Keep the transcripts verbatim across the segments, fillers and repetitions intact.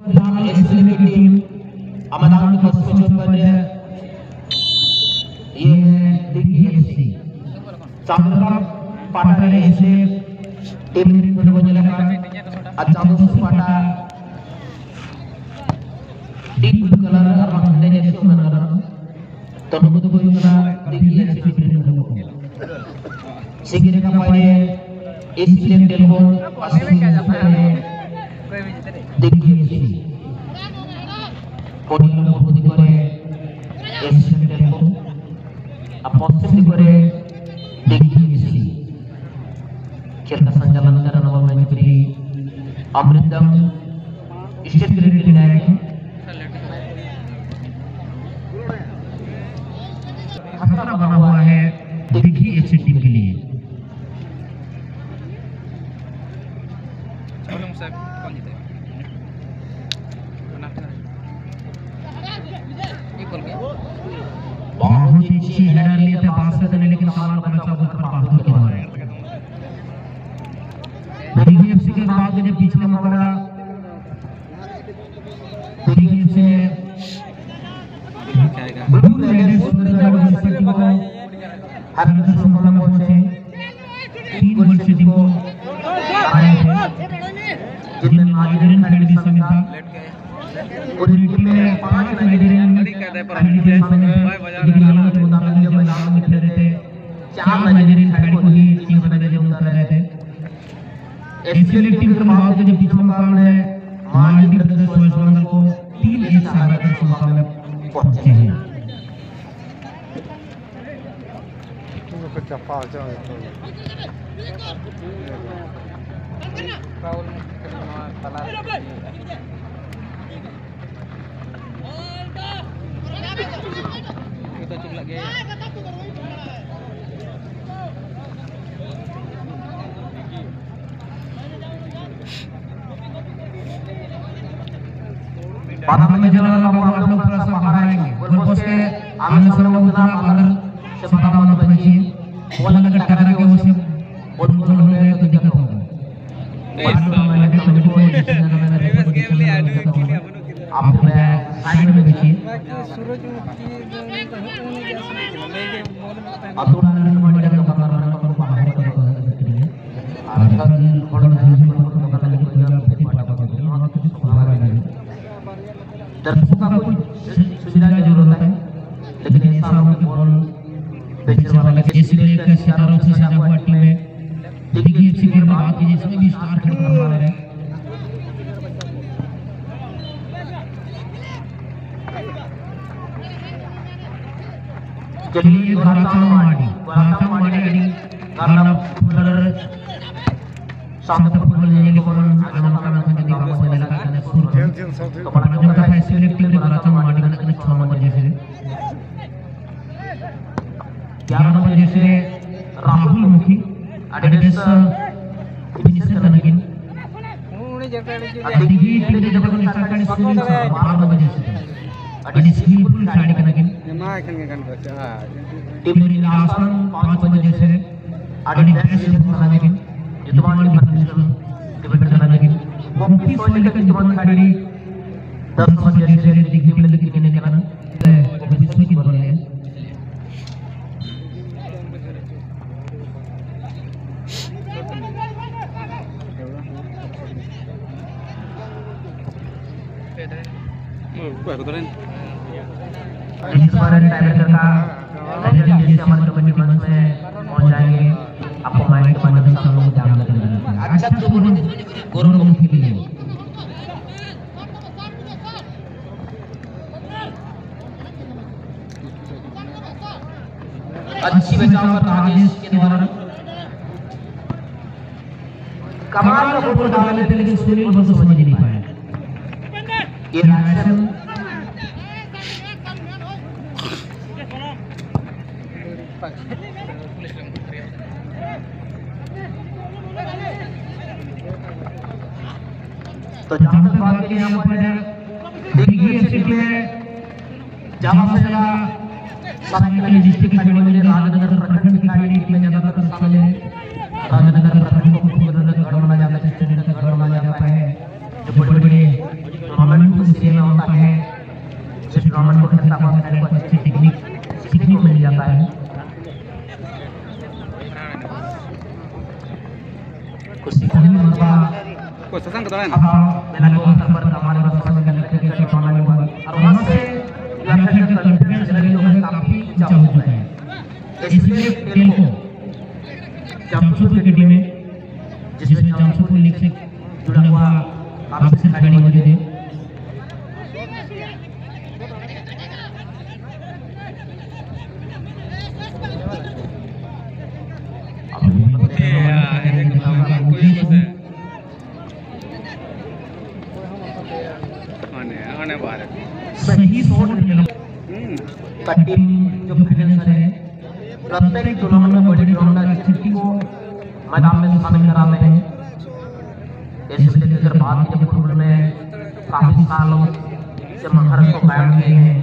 SL की team अमदान की position पर ये दिल्ली एफसी चांदरा पाटा ऐसे टीम ने फुटबॉल खेला अच्छा दोस्त पाटा टीम कलर और मंडे ने शो कर रहा तो लोगों को ये करा दिल्ली एफसी टीम ने सिगिरे का पाए इस टीम टेलीफोन पश्चिमी दिल्ली एफसी कोडिंग में बहुत दिक्कत है इस टीम टेलीफोन अब पश्चिम दिक्कत है दिल्ली एफसी खेल का संचालन कर रहा है मैत्री अमृतम स्टेट क्रिकेट निर्णायक खतरा बना हुआ है दिल्ली एफसी टीम के लिए। बहुत ही अच्छी हेडर लिए थे पास करने लेकिन सवाल का बच्चा बहुत बहादुर के मारे दिल्ली एफसी के बाद जब पिछले मुकाबला दिल्ली एफसी ने ब्लू रेड सुंदर लड़कों की टीम को हर मुकाबला में पहुंचे तीन गोल से टीम को आए थे जिनमें नाजरीन खड़ी भी शामिल था और टीम में पांच नाजरीन खड़ी भी शामिल थे निगरानी के मुताबिक जब मैदान में खेल रहे थे चार नाजरीन खड़ी को ही टीम बनाने जो उतर रहे थे एसएल टीम के मुकाबले के बीच मुकाबले में मालदीव प्रदेश वेस्ट बंगाल को तीन एक से हरा कर मुकाबले में पहुंचे हैं। बादाम में जला लगा हुआ आप लोग थोड़ा सा बाहर आएंगे गोल पोस्ट के आमने सामने उतना बॉलर से बादाम मत बचिए बॉलर अगर टकरा के उसे बॉल गोल हो गया तो दिक्कत होगा आप साइड में बचिए अतुड़ा ने बड़ी जगह पर रन को बाहर कर दिया और बड़ा ढंग से पता लगे तो आप फिर पता कर दो और कुछ बाहर नहीं दर्शकों का कोई सुविधा की जरूरत है लेकिन ऐसा हो कि बॉल बेचने वाला इसलिए एक सितारों से सजा हुआ टीम है दिल्ली एफसी के बाद की जिसमें भी स्टार खेलने वाले हैं चलिए गाराचा माडी गाराचा माडी आणि गारा फुलर सामने फुटबॉल लेने के कारण आगमन करना था कि वापस चले लगा था सुर तो बड़ा जो था एसएल टीम ने गाराचा माडी का कनेक्ट छह नंबर जैसे ग्यारह नंबर जैसे राहुल मुखी अडेस फिनिशर कनगिन दिल्ली टीम ने जब स्टार्ट करने सुनील बारह नंबर जैसे अडी स्किलफुल खिलाड़ी कनगिन टीम ने आसान पांच नंबर जैसे अडी बेस्ट कनगिन युद्धमान प्रोफेशनल डिफेंडर कनगिन मुक्ति सोले का युद्धमान खिलाड़ी दस नंबर जैसे दिल्ली टीम ने खेलने के कारण विश्व की बोल रहे हैं इस बार टाइब्रेकर का रिजल्ट जैसे हमारे कबड्डी मंच में पहुंच जाएंगे आपको माइक के माध्यम से हम लोग ध्यान रखेंगे अच्छा तो गुरु गुरु लोगों के लिए अच्छी बचाव पर राजेश के द्वारा कमाल का गोल डाल लेते लेकिन सुनील बस समझ नहीं पाया ये राशन तो जहां तक बात की यहाँ पर दिल्ली एफसी के जहां से जगह सातवीं डिस्ट्रिक्ट की खिलाड़ी मिले राजनगर प्रखंड की खिलाड़ी में ज्यादातर चले राजनगर प्रखंड को गढ़ माना जाता है, गढ़ माना जाता है जो बड़े बड़े टूर्नामेंट होता है जिस टूर्नामेंट को खेलता हुआ खिलाड़ी को अच्छी टेक्निक सीखने को मिल जाता है। कुछ सीखने में मौका को सत्संग करता है अब मेला को खबर हमारे पास समय का लगता है कि टूर्नामेंट हुआ और वहां से यात्रा का कॉन्फिडेंस लेवल जो है काफी ऊंचा हो चुका है। इसलिए खेल को जमशेदपुर की टीम में जिसमें जमशेदपुर लीग से जुड़ा हुआ आपसे खिलाड़ी मौजूद है। सही शॉट का टीम जो फाइनेंसर है प्रत्येक टूर्नामेंट में बड़ी टूर्नामेंट की स्थिति को मैदान में शामिल कराते हैं। इसलिए अगर बात की फुटबॉल में काफी सालों से महारत को कायम किए हैं।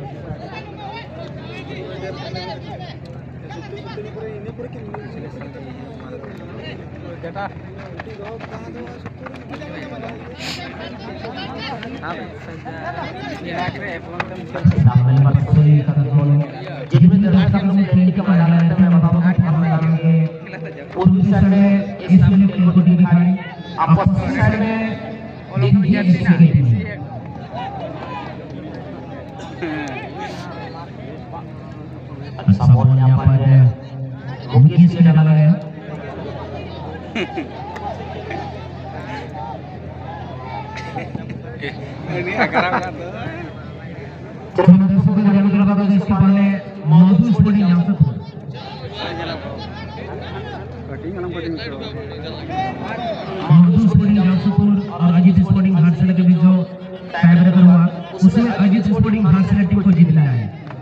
जिसमें दर्शक लोग ट्रेनिंग का मैदान रहता है। मैं बताऊं कि हम मैदान के पूर्वी साइड में इस वाली खेल को दिखाई आप पश्चिमी साइड में एक भी सीखी अच्छा बॉल यहाँ पर मुकेश से डाला गया। ini agar apa tuh? Terima kasih sudah menonton video ini. Maudu Sporting Jamshedpur. Maudu Sporting Jamshedpur और अजीत स्पोर्टिंग घाटशिला के बीच जो टाई ब्रेकर हुआ उसमें अजीत स्पोर्टिंग घाटशिला टीम को जीत लिया है।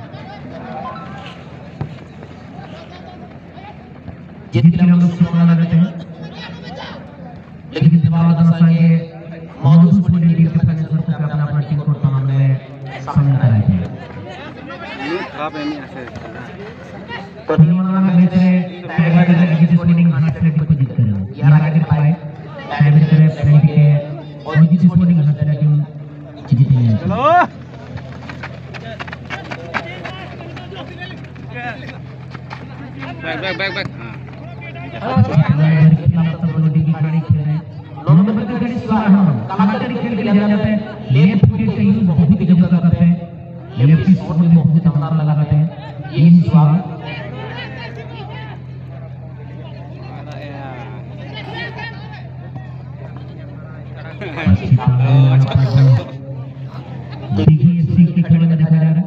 जीत के लिए हम लोग शुभकामना करते हैं। लेकिन इसके बाद दोस्तों ये मौजूद स्पोर्टिंग टीम के फाइनेंसर को अपना अपना टीम को टूर्नामेंट में शामिल कराए थे। खराब है नहीं ऐसे तो टूर्नामेंट में से टाइगर के अजीत स्पोर्टिंग घाटशिला टीम को जीत कर यार आगे पाए टाइगर के पेनल्टी के और अजीत स्पोर्टिंग घाटशिला टीम जीत गई है। चलो बैक बैक बैक बैक हां नौ नंबर के खिलाड़ी कलाकारी खेल के लिए जाते हैं। लेफ्ट फुट का यूज बहुत ही जगह करते हैं। लेफ्ट शॉट में बहुत ही दमदार लगाते हैं। ये स्वागत देखिए इसी के खेल में दिखा जा रहा है।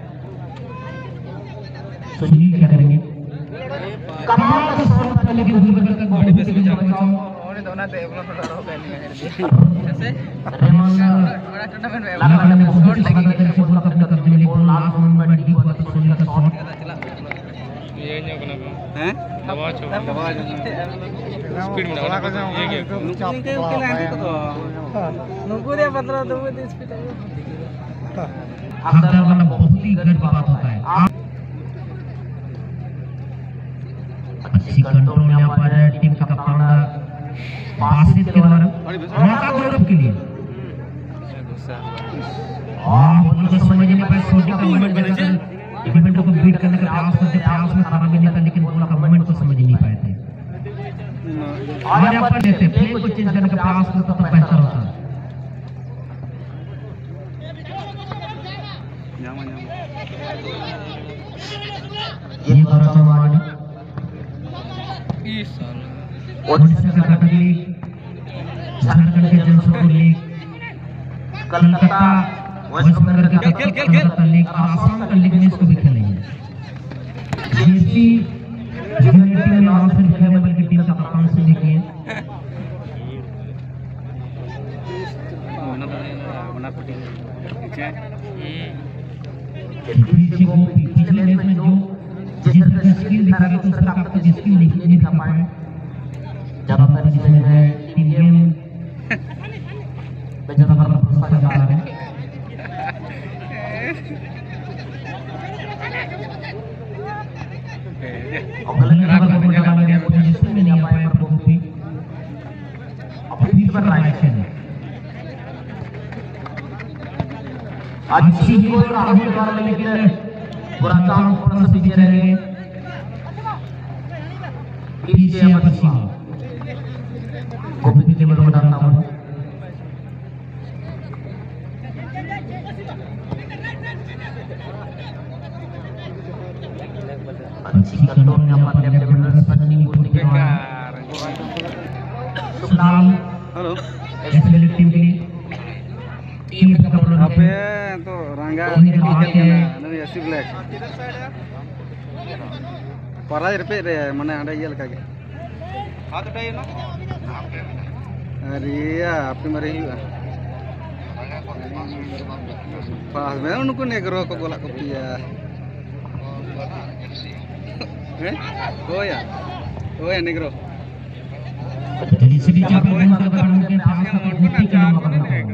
सुनील क्या करेंगे कमाल का शॉट पहले के ऊपर का बॉडी पे से बचाओ दोनों ते अपना थोड़ा हो गया ऐसे रहमान बड़ा टूर्नामेंट में लगाने में बहुत ही स्वागत है। फुटबॉल का कब्जे में बॉल लास्ट मोमेंट में डी पर सुनील का शॉट ये नहीं अपना हैं दबा छो दबा स्पीड में लगा कर ये क्या के के लाइन तो नुगु दे पंद्रह दो में स्पीड है। हकदार वाला बहुत ही गलत बात होता है। अच्छी कंट्रोल में यहाँ पर टीम का कप्तान बासित के द्वारा मौका गौरव के लिए और उनको समझ नहीं पाए छोटे का मोमेंट बनाकर डिफेंडर को बीट करने का प्रयास करते प्रयास में खराब नहीं था लेकिन बॉल का मोमेंट को समझ नहीं पाए थे। और यहाँ पर देते प्ले को चेंज करने का प्रयास करता तो बेहतर होता। ये गौरव वाली ओडिशा का कटक लीग झारखंड के जमशेदपुर लीग कलकत्ता वेस्ट बंगाल का कलकत्ता लीग और आसाम का लीग में इसको भी खेलेंगे। जेसी यूनिटी में नाम से खेलने की टीम का कप्तान से लेके बना पटी पीछे को पिछले मैच में जो जिस तरह से स्किल दिखा रहे थे उस तरह का कोई स्किल नहीं दिखा पाए। ज्यादातर इसमें है टीम में ज्यादातर भरोसा लगा रहे हैं। और गलत जगह पे डाला गया पोजीशन में नहीं आ पाए पर बहुत ही अपनी पर राइट से अच्छी गोल राहुल के द्वारा, लेकिन पुराचाम थोड़ा सा पीछे रह गए। पीछे अमर सिंह गोपी के बल डालता हूँ। अच्छी कंट्रोल में अपन लेफ्ट डिफेंडर सन्नी बोलने के द्वारा सुनाम हेलो एसएल टीम के लिए टीम का कप्तान अबे तो रंगा नहीं एसी ब्लैक पराज रिपेट रे माने आंडा ये लगा के हाथ उठाइए ना अरे यार आपने मरे ही पास में उनको नेगरो को गोला को पिया हैं ओ या ओ या नेगरो jadi sedikit mengatakan mungkin hal terbukti dalam melakukan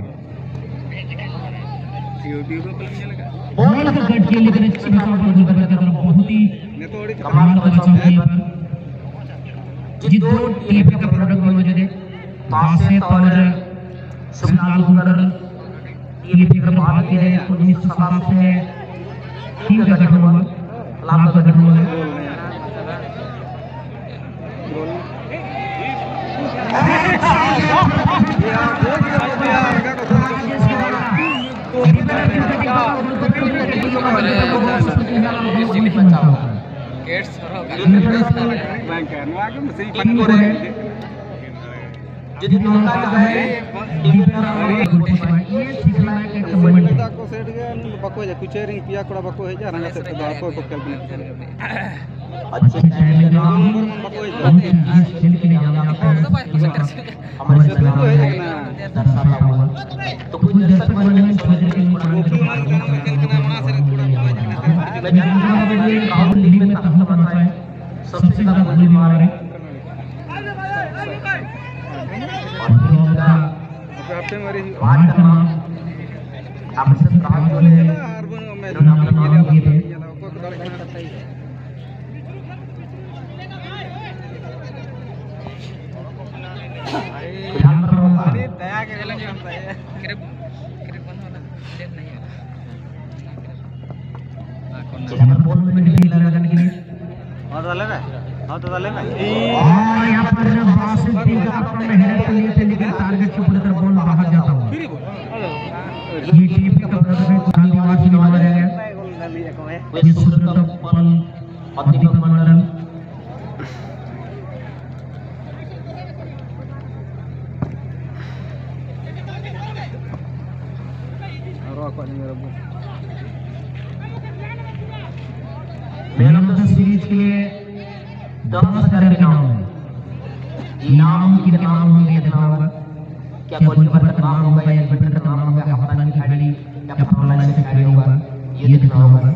YouTube पे फिल्म लगा और अगर गट के लिए अच्छी बात हो जो करता है बहुत ही ने थोड़ी कमाल का बचाव है पर जी दो टीम का प्रोडक्ट मौजूद है बासेत और सुनाल गुगर टीम की बात की है उन्नीस सौ सत्तासी से टीम का गठन हुआ लाभ का गठन हुआ jadi nolak है को सेट गया बको जा कुछ रिंग पिया कोड़ा बको है जा रंगा सेट दा को बकल बने अच्छे टाइम में नाम बको है खेल के लिए जाना हमारे सलाम है दर्शाता हुआ तो कुछ दर्शक बनने में समझ रहे हैं मैं जानता हूं कि राहुल लीग में तहम बनता है सबसे ज्यादा गोली मार रहे हैं और होगा आपने मरी बात करना आप सब काम जो है जो नाम नाम ये थे दया के गले में हमता है क्रिप क्रिप बंद होना डेट नहीं है जगह फोन में नहीं लगाने के लिए और डाले ना हां तो डाले ना और यहां पर बासित टीम का अपना मेहनत के लिए लेकिन टारगेट के ऊपर बॉल बाहर जाता हुआ ये टीम का प्रदर्शन कुरान निवासी नवाजा गया वे सुंदर पल अतिक्रमण मंडल मैन ऑफ द सीरीज के लिए दस हजार इनाम है। इनाम कितने नाम होंगे इतना होगा क्या गोलकीपर का नाम होगा या डिफेंडर का नाम होगा या हफ्तानी खिलाड़ी या फ्रंट लाइन से खिलाड़ी होगा ये दिखना होगा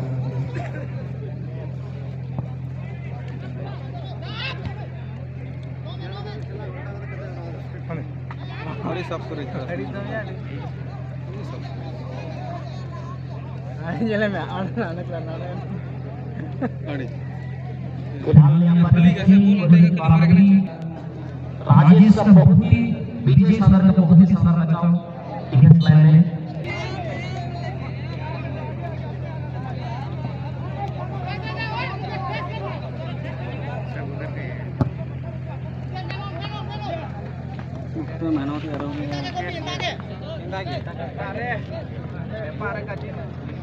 बड़ी सब करे खड़ी तो यार आई जले में आना आना करना अड़ी फिलहाल यहां पर राजेश का बहुत ही विजय सागर का बहुत ही शानदार बचाव डिफेंस लाइन में तो मैंने तो यार अरे पार का जी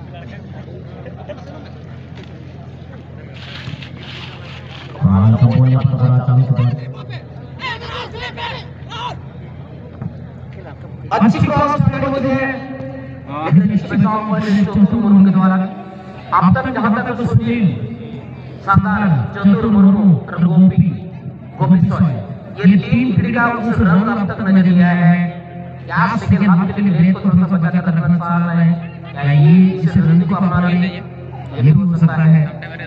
हां तो कोई बात करा चालू कर अच्छी क्रॉस पेड़ों में है लेकिन इस बचाव पर चतुर मुर्मू के द्वारा अब तक जहां तक तो सुनील शानदार चतुर मुर्मू और गोपी गोपी सॉय ये तीन क्रिकेट उस रन अब तक नजर नहीं आया है क्या सेकंड हाफ के लिए ब्रेक को थोड़ा सा बचा कर रखना चाह रहे हैं क्या ये इस रन को अपना रहे ये भी हो सकता है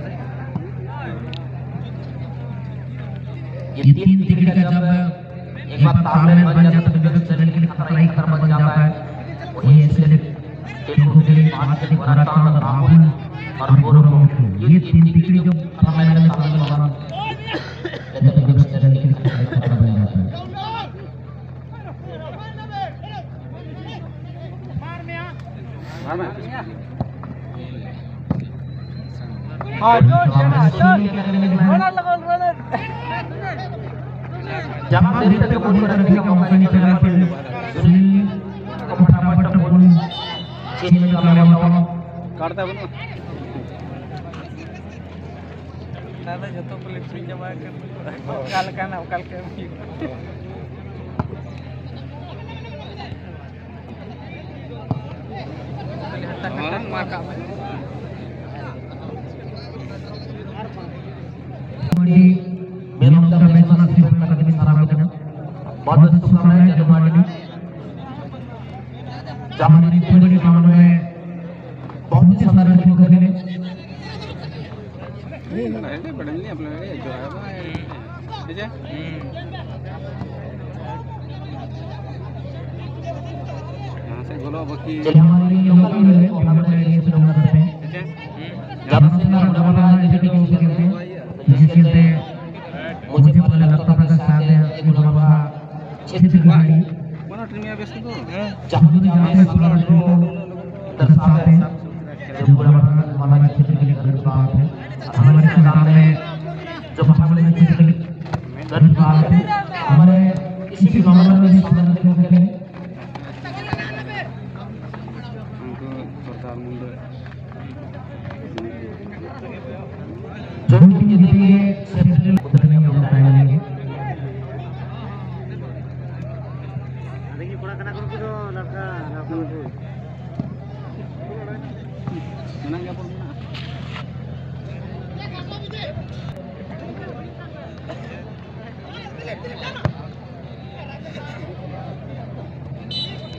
ये तीन क्रिकेट जब एक बार तालमेल बन जाता है तो विगत चरण के लिए खतरा ही खतरा बन जाता है वही ऐसे टेंडुलकर के लिए बात करें वराटान राहुल और गौरव ये तीन क्रिकेट जो तालमेल में तालमेल बना लेकिन विगत चरण के लिए खतरा बन जाता है Jangan dari tadi kemudian ada tiga pemain di dalam tim. Sulit fटाफट बोल चेंज में कर रहा हूं काटता बनो दादा जतो पुलिस में जमा कर काल का ना काल के orang makam di memang dah memang sih mereka kami sarang dengan badan sukamai zaman ini zaman ini pun di zaman ini बहुत ही साधारण शुरू करने में ये नहीं बड़े नहीं अपने जो है वो ठीक है यहाँ से बोलो बाकी चलिए हमारे लिए लोग भी है और हमारे लिए शुरू करते हैं ठीक है जब से ना डबल आर जैसे कि यूज करते हैं जिससे से मुझे पता लगता था कि शायद ये डबल आर क्षेत्र की गाड़ी कौन ट्रिम में बेस्ट तो जब भी जहाँ पे पूरा ड्रो दर्शाते हैं जो पूरा हमारे क्षेत्र के लिए गलत बात है हमारे सामने जो हमारे क्षेत्र के लिए गलत बात है हमारे इसी मामले में सामने क्यों करें जो भी जिंदगी